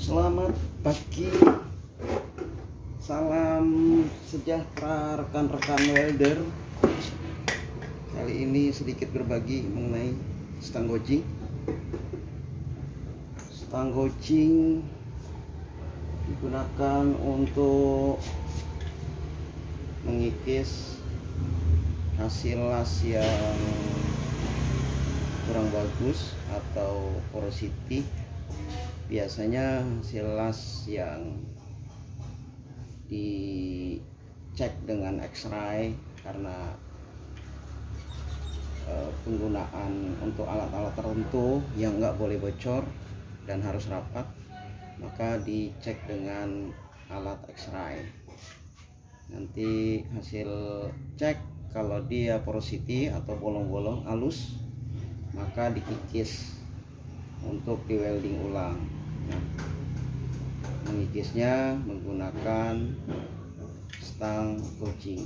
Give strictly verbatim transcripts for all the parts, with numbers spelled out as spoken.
Selamat pagi, salam sejahtera rekan-rekan welder. Kali ini sedikit berbagi mengenai stang gojing. Stang gojing digunakan untuk mengikis hasil las yang kurang bagus atau porosity. Biasanya hasil las yang dicek dengan X-ray karena e, penggunaan untuk alat-alat tertentu yang nggak boleh bocor dan harus rapat, maka dicek dengan alat X-ray. Nanti hasil cek kalau dia porosity atau bolong-bolong halus, maka dikikis untuk di welding ulang. Nah, mengikisnya menggunakan stang gojing.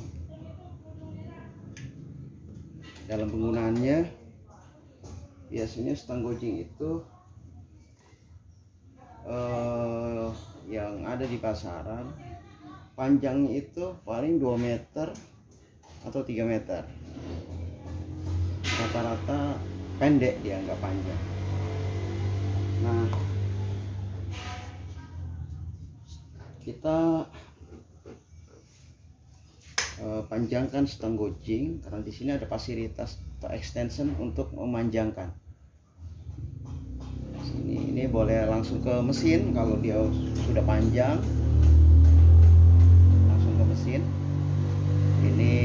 Dalam penggunaannya, biasanya stang gojing itu eh, yang ada di pasaran panjangnya itu paling dua meter atau tiga meter. Rata-rata pendek, dia nggak panjang. Nah, kita uh, panjangkan stang gojing karena di sini ada fasilitas atau extension untuk memanjangkan. Sini ini boleh langsung ke mesin kalau dia sudah panjang, langsung ke mesin. Ini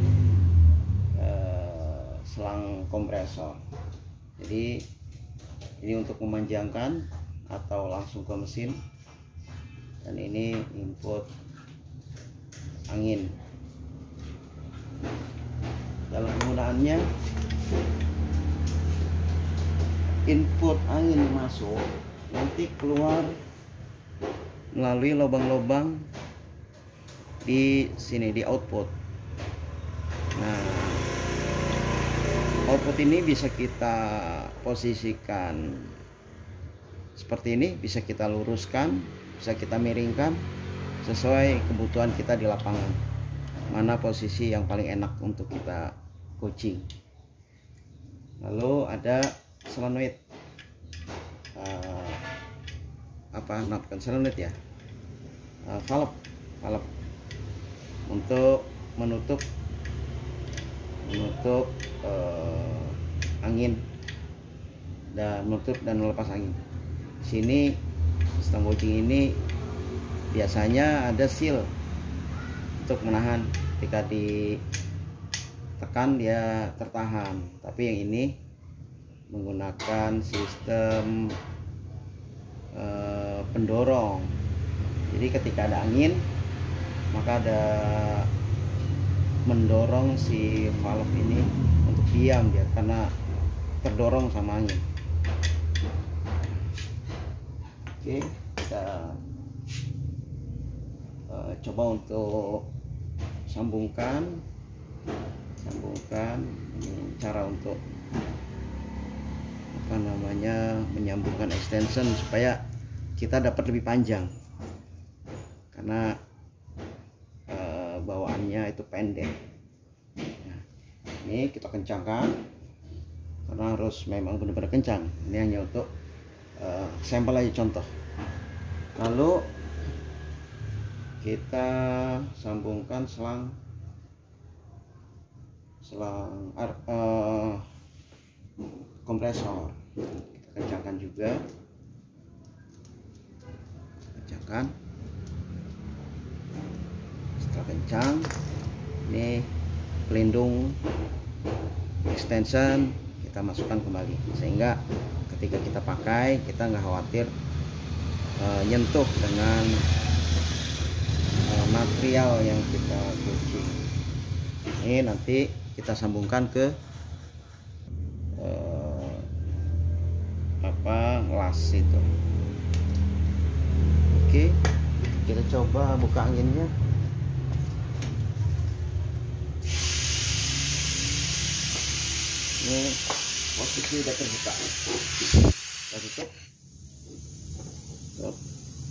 uh, selang kompresor. Jadi ini untuk memanjangkan atau langsung ke mesin, dan ini input angin. Dalam penggunaannya, input angin masuk, nanti keluar melalui lubang-lubang di sini, di output. Nah, output ini bisa kita posisikan seperti ini, bisa kita luruskan, bisa kita miringkan sesuai kebutuhan kita di lapangan, mana posisi yang paling enak untuk kita coaching. Lalu ada solenoid, uh, apa nah, bukan solenoid ya, uh, valve valve untuk menutup menutup uh, angin dan menutup dan melepas angin. Sini stang gojing ini biasanya ada seal untuk menahan, ketika ditekan dia tertahan. Tapi yang ini menggunakan sistem uh, pendorong. Jadi ketika ada angin, maka ada mendorong si valve ini untuk diam dia karena terdorong sama angin. Oke, kita uh, coba untuk sambungkan sambungkan ini cara untuk apa namanya menyambungkan extension supaya kita dapat lebih panjang, karena uh, bawaannya itu pendek. Nah, ini kita kencangkan karena harus memang benar-benar kencang. Ini hanya untuk uh, sampel aja, contoh. Lalu kita sambungkan selang selang uh, kompresor. Kita kencangkan juga, kencangkan. Setelah kencang, ini pelindung extension kita masukkan kembali, sehingga ketika kita pakai kita nggak khawatir uh, nyentuh dengan uh, material yang kita coaching. Ini nanti kita sambungkan ke uh, apa las itu. Oke, kita coba buka anginnya. Ini posisi udah terbuka, kita tutup. Tutup.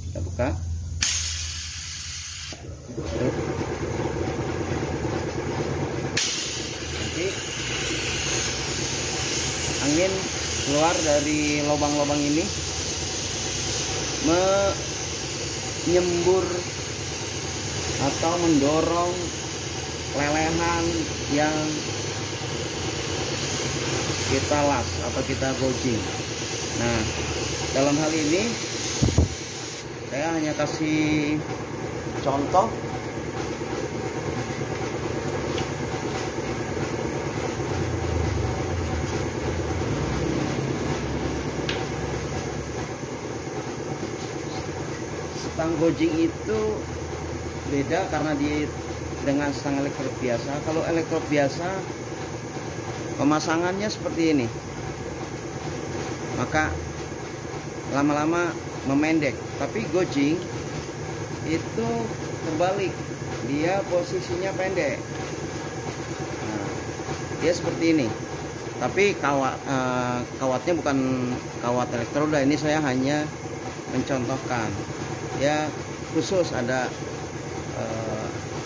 Kita buka. Nanti angin keluar dari lubang-lubang ini menyembur atau mendorong lelehan yang kita las atau kita gojing. Nah, dalam hal ini saya hanya kasih contoh stang gojing itu beda karena di dengan stang elektrot biasa. Kalau elektrot biasa pemasangannya seperti ini, maka lama-lama memendek. Tapi gojing itu terbalik, dia posisinya pendek. Nah, dia seperti ini. Tapi kawat eh, kawatnya bukan kawat elektroda. Ini saya hanya mencontohkan. Ya khusus ada eh,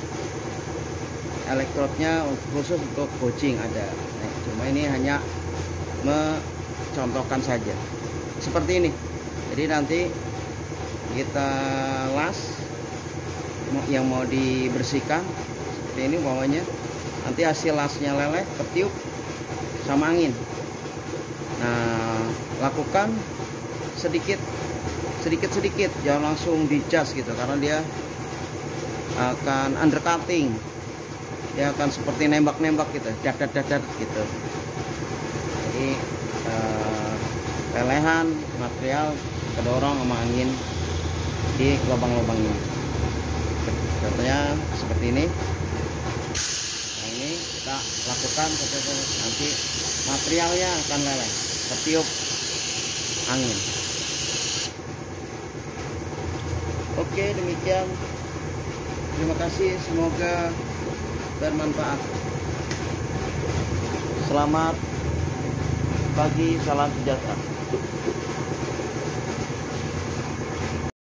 elektrodnya khusus untuk gojing ada. Nah, cuma ini hanya mencontohkan saja. Seperti ini. Jadi nanti kita las yang mau dibersihkan seperti ini bawahnya. Nanti hasil lasnya leleh, ketiup sama angin. Nah, lakukan sedikit sedikit-sedikit, jangan langsung dicas gitu karena dia akan undercutting. Dia akan seperti nembak-nembak gitu, dat-dat-dat gitu. Jadi eh, lelehan material kedorong sama angin di lubang-lubang ini. Contohnya seperti ini. Nah, ini kita lakukan nanti materialnya akan leleh, tertiup angin. Oke, demikian. Terima kasih, semoga bermanfaat. Selamat pagi, salam sejahtera.